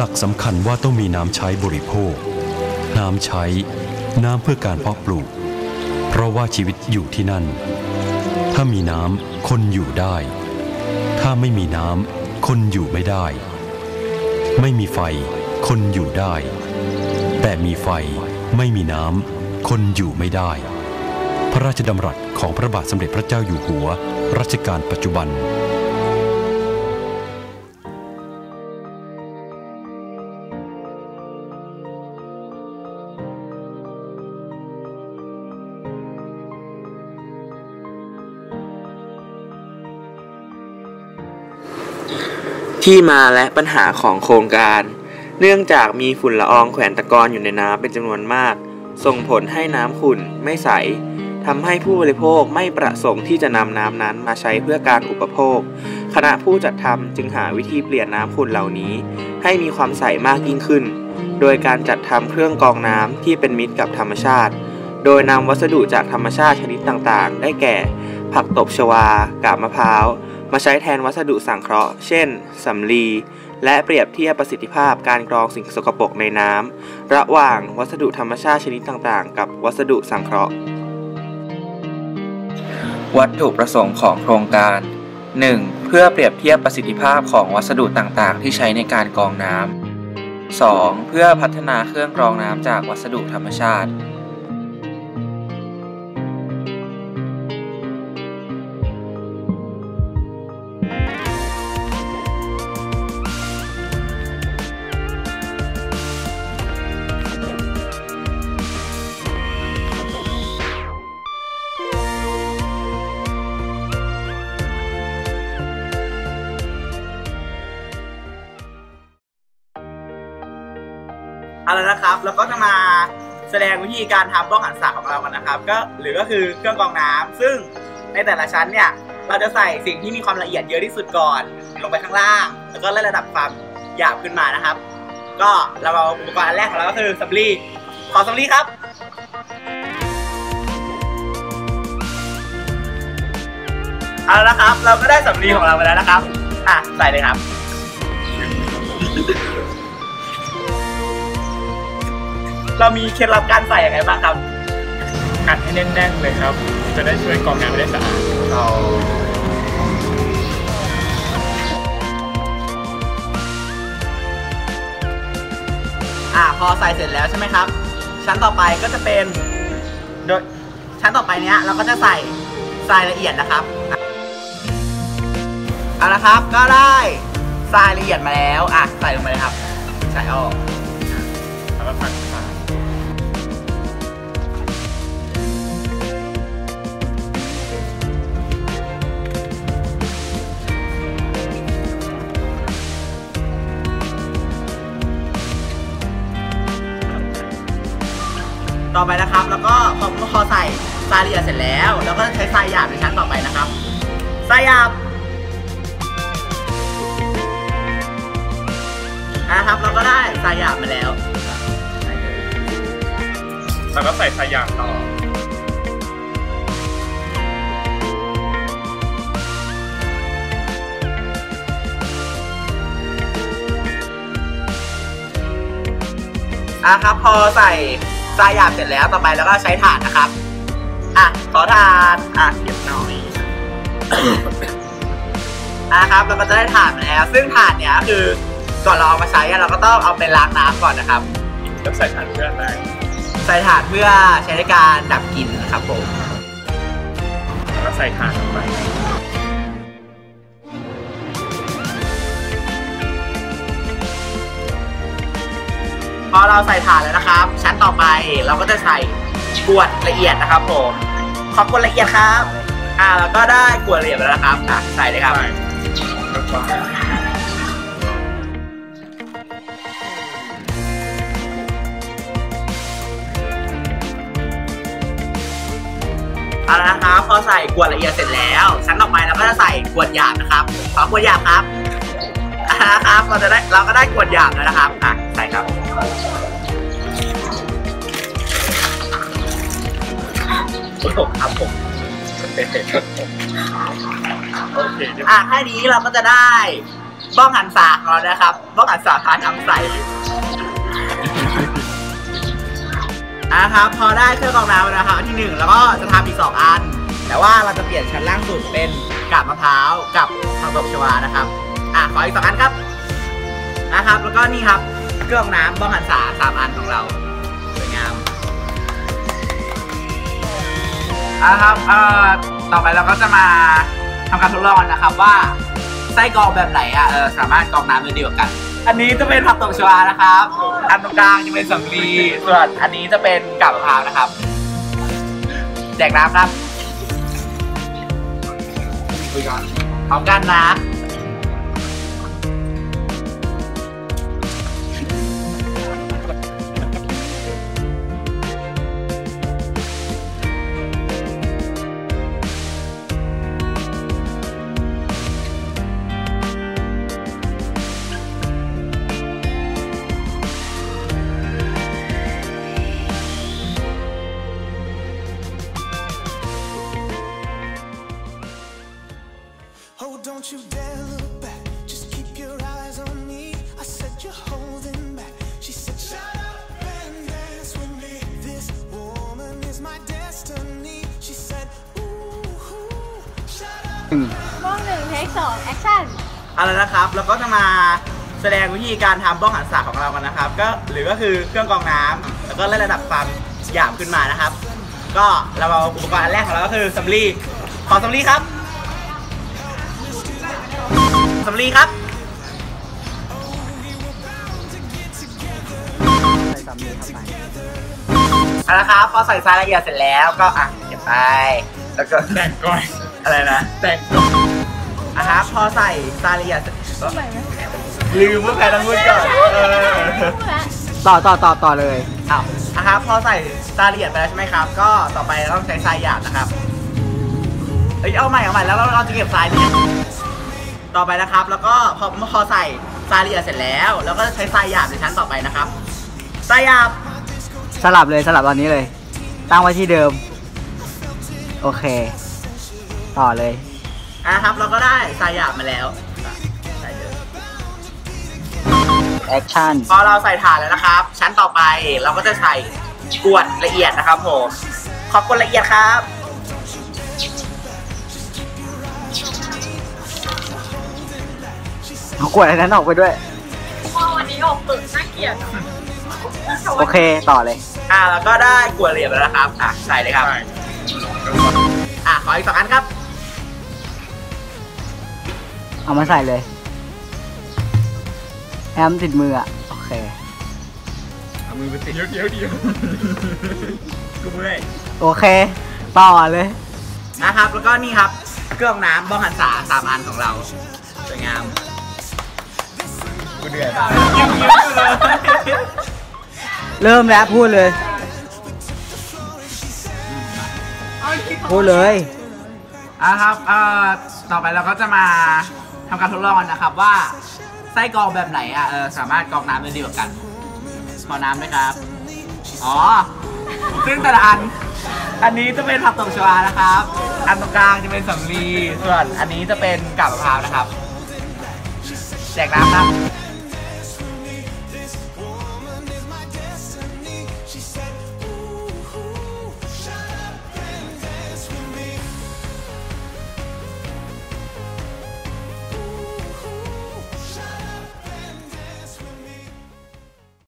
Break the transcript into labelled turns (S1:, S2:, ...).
S1: ลักสำคัญว่าต้องมีน้ำใช้บริโภคน้ำใช้น้ำเพื่อการเพาะปลูกเพราะว่าชีวิตอยู่ที่นั่นถ้ามีน้ำคนอยู่ได้ถ้าไม่มีน้ำคนอยู่ไม่ได้ไม่มีไฟคนอยู่ได้แต่มีไฟไม่มีน้ำคนอยู่ไม่ได้พระราชดำรัสของพระบาทสมเด็จพระเจ้าอยู่หัวรัชกาลปัจจุบัน
S2: ที่มาและปัญหาของโครงการเนื่องจากมีฝุ่นละอองแขวนตะกอนอยู่ในน้ำเป็นจำนวนมากส่งผลให้น้ำขุ่นไม่ใสทำให้ผู้บริโภคไม่ประสงค์ที่จะนำน้ำนั้นมาใช้เพื่อการอุปโภคคณะผู้จัดทำจึงหาวิธีเปลี่ยนน้ำขุ่นเหล่านี้ให้มีความใสมากยิ่งขึ้นโดยการจัดทำเครื่องกรองน้ำที่เป็นมิตรกับธรรมชาติโดยนำวัสดุจากธรรมชาติชนิดต่างๆได้แก่ผักตบชวากาบมะพร้าวมาใช้แทนวัสดุสังเคราะห์เช่นสำลีและเปรียบเทียบประสิทธิภาพการกรองสิ่งสกปรกในน้ำระหว่างวัสดุธรรมชาติชนิดต่างๆกับวัสดุสังเคราะห์วัตถุประสงค์ของโครงการ 1. เพื่อเปรียบเทียบประสิทธิภาพของวัสดุต่างๆที่ใช้ในการกรองน้ำ 2. เพื่อพัฒนาเครื่องกรองน้ำจากวัสดุธรรมชาติ
S3: เอาละนะครับแล้วก็จะมาแสดงวิธีการทำบ้องหันศาของเรากันนะครับก็คือเครื่องกรองน้ำซึ่งในแต่ละชั้นเนี่ยเราจะใส่สิ่งที่มีความละเอียดเยอะที่สุดก่อนลงไปข้างล่างแล้วก็ไล่ระดับความหยาบขึ้นมานะครับก็เราเอาอุปกรณ์อันแรกของเราก็คือสำลีขอสำลีครับเอาละครับเราก็ได้สำลีของเราไปแล้วนะครับใส่เลยครับเรามีเคล็ดลับการใส่ยังไงบ้างครับ
S4: อัดให้แน่นๆเลยครับจะได้ช่วยกรองน้ำได้สะอาด
S3: พอใส่เสร็จแล้วใช่ไหมครับชั้นต่อไปก็จะเป็นโดยชั้นต่อไปเนี้ยเราก็จะใส่ทรายละเอียดนะครับเอาละครับก็ได้ทรายละเอียดมาแล้วใส่ลงไปเลยครับใส่ออก
S4: แล้วก็ผัด
S3: ต่อไปนะครับแล้วก็พอใส่ทรายละเอียดเสร็จแล้วเราก็จะใช้ทรายหยาบในชั้นต่อไปนะครับทรายหยาบนะครับเราก็ได้ทรายหยาบมาแล้ว
S4: แล้วก็ใส่ทรายหยาบต่อ
S3: ครับพอใส่ทรายหยาบเสร็จแล้วต่อไปแล้วก็ใช้ถ่านนะครับขอถ่านเก็บหน่อยครับเราก็จะได้ถ่านมาแล้วซึ่งถ่านเนี้ยคือก่อนเราเอามาใช้เราก็ต้องเอาไปล้างน้ำก่อนนะครับ
S4: แล้วใส่ถ่านเพื่ออะไร
S3: ใส่ถ่านเพื่อใช้ในการดับกลิ่นนะครับผม
S4: แล้วก็ใส่ถ่านลงไป
S3: พอเราใส่ถ่านแล้วนะครับชั้นต่อไปเราก็จะใส่กรวดละเอียดนะครับผมขอกรวดละเอียดครับแล้วก็ได้กรวดละเอียดแล้วนะครับใส่เลยครับเอาละนะครับพอใส่กรวดละเอียดเสร็จแล้วชั้นต่อไปเราก็จะใส่กรวดหยาบนะครับขอกรวดหยาบครับครับเราก็ได้กรวดหยาบแล้วนะครับใส่ครับครับผม
S4: โอเค
S3: แค่นี้เราก็จะได้บ้องหันษาของเรานะครับบ้องหันษาพาน้ำใสนะครับพอได้เครื่องกรองน้ำนะครับอันที่1แล้วก็จะทำอีก2อันแต่ว่าเราจะเปลี่ยนชั้นล่างสุดเป็นกาบมะพร้าวกับผักตบชวานะครับขออีก2อันครับนะครับแล้วก็นี่ครับเครื่องกรองน้ำบ้องหันษา3อันของเราสวยงามนะครับต่อไปเราก็จะมาทำการทดลองนะครับว่าไส้กรองแบบไหนสามารถกรองน้ำได้ดีกว่ากันอันนี้จะเป็นผักตบชวานะครับอันตรงกลางจะเป็นสำลีส่วนอันนี้จะเป็นกาบมะพร้าวนะครับแจกน้ำครับคุยก่อนพร้อมกันนะ
S5: Oh, don't you dare look back. Just keep your eyes on me. I said you're holding back. She said, shut up and dance with me. This woman is my destiny. She said, ooh, shut up.
S6: บ้อง1 เทค 2 แอคชั่น
S3: เอาละนะครับเราก็จะมาแสดงวิธีการทำบ้องหันษาของเรากันนะครับก็คือเครื่องกรองน้ำแล้วก็ไล่ระดับความหยาบขึ้นมานะครับก็เราเอาอุปกรณ์อันแรกของเราก็คือสำลีขอสำลีครับสำลีครับใส่สำลีเข้าไปเอาละครับพอใส่ทรายละเอียดเสร็จแล้วก็เก็บไปแล้วก็
S4: แต่งก่อน
S3: อะไรนะ
S4: แต่งก่อน
S3: ครับพอใส่ทรายละเอียดลืมว่าใครต้องพูดก่อนต่อเลยนะครับพอใส่ทรายละเอียดไปแล้วใช่ไหมครับก็ต่อไปเราต้องใช้ทรายหยาบนะครับเอาใหม่แล้วเราจะเก็บทรายเนี่ยต่อไปนะครับแล้วก็พอใส่ทรายละเอียดเสร็จแล้วแล้วก็ใช้ทรายหยาบในชั้นต่อไปนะครับทรายหยาบ
S7: สลับตอนนี้เลยตั้งไว้ที่เดิมโอเคต่อเลย
S3: ครับเราก็ได้ทรายหยาบมาแล้ว
S7: แอคชั่น
S3: พอเราใส่ถ่านแล้วนะครับชั้นต่อไปเราก็จะใส่กรวดละเอียดนะครับผมขอกรวดละเอียดครับ
S7: เอากรวดอะไรนั้นออกไปด้วย
S6: วันนี้ออกตึกน่าเกลียด
S7: โอเคต่อเลย
S3: แล้วก็ได้กรวดละเอียดแล้วนะครับใส่เลยครับขออีก2 อันครับ
S7: เอามาใส่เลยแอมติดมือโอเค
S3: เอามือไปติด
S4: เดี๋ยว
S3: กูเมื่อย
S7: โอเคต่อเลย
S3: นะครับแล้วก็นี่ครับเครื่องน้ำบ้องหันษา3 อันของเราสวยงามกูเดือด
S7: เริ่มแล้วพูดเลย
S3: ครับต่อไปเราก็จะมาทำการทดลองกันนะครับว่าไส้กรองแบบไหนสามารถกรองน้ำได้ดีกว่ากันขอน้ำด้วยครับซึ่งแต่ละอันนี้จะเป็นผักตบชวานะครับอันตรงกลางจะเป็นสำลีส่วนอันนี้จะเป็นกาบมะพร้าวนะครับแจกน้ำครับ